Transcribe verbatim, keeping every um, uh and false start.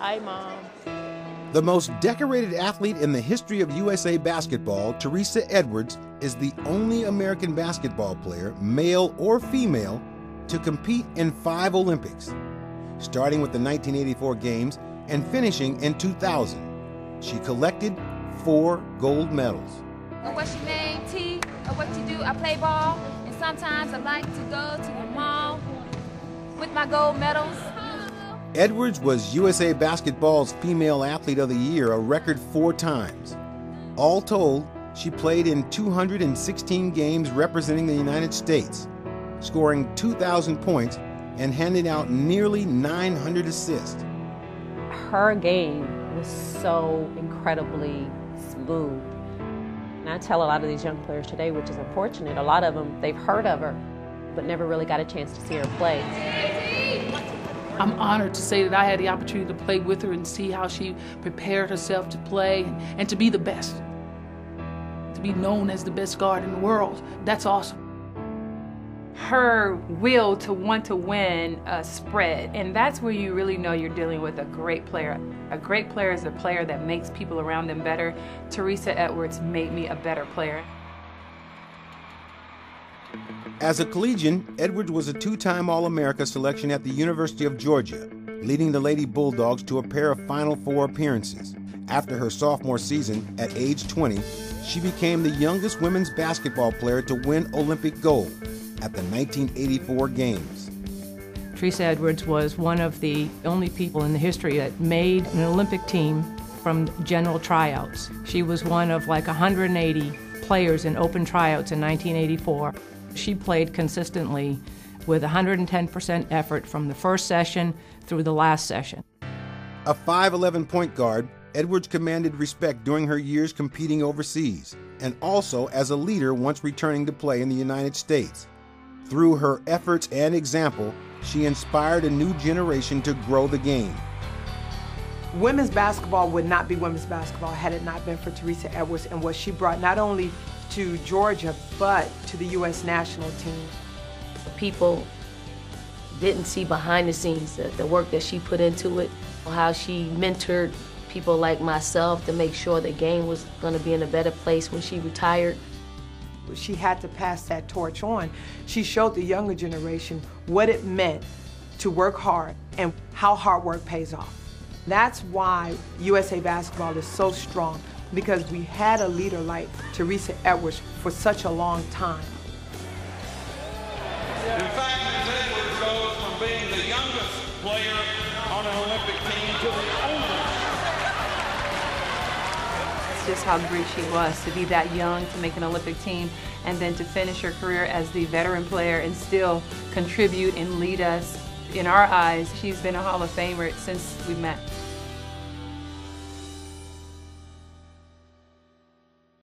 Hi, Mom. The most decorated athlete in the history of U S A basketball, Teresa Edwards, is the only American basketball player, male or female, to compete in five Olympics, starting with the nineteen eighty-four Games and finishing in two thousand. She collected four gold medals. What's your name, T? Or what you do? I play ball, and sometimes I like to go to the mall with my gold medals. Edwards was U S A Basketball's Female Athlete of the Year a record four times. All told, she played in two hundred sixteen games representing the United States, scoring two thousand points and handing out nearly nine hundred assists. Her game was so incredibly smooth. And I tell a lot of these young players today, which is unfortunate, a lot of them, they've heard of her, but never really got a chance to see her play. I'm honored to say that I had the opportunity to play with her and see how she prepared herself to play and to be the best. To be known as the best guard in the world, that's awesome. Her will to want to win a spread, and that's where you really know you're dealing with a great player. A great player is a player that makes people around them better. Teresa Edwards made me a better player. As a collegian, Edwards was a two-time All-America selection at the University of Georgia, leading the Lady Bulldogs to a pair of Final Four appearances. After her sophomore season, at age twenty, she became the youngest women's basketball player to win Olympic gold at the nineteen eighty-four Games. Teresa Edwards was one of the only people in the history that made an Olympic team from general tryouts. She was one of like one hundred eighty players in open tryouts in nineteen eighty-four. She played consistently with one hundred ten percent effort from the first session through the last session. A five eleven point guard, Edwards commanded respect during her years competing overseas, and also as a leader once returning to play in the United States. Through her efforts and example, she inspired a new generation to grow the game. Women's basketball would not be women's basketball had it not been for Teresa Edwards and what she brought not only to Georgia, but to the U S national team. People didn't see behind the scenes the, the work that she put into it, how she mentored people like myself to make sure the game was going to be in a better place when she retired. She had to pass that torch on. She showed the younger generation what it meant to work hard and how hard work pays off. That's why U S A Basketball is so strong, because we had a leader like Teresa Edwards for such a long time. In fact, Miz Edwards goes from being the youngest player on an Olympic team to the oldest. It's just how great she was to be that young, to make an Olympic team, and then to finish her career as the veteran player and still contribute and lead us. In our eyes, she's been a Hall of Famer since we met.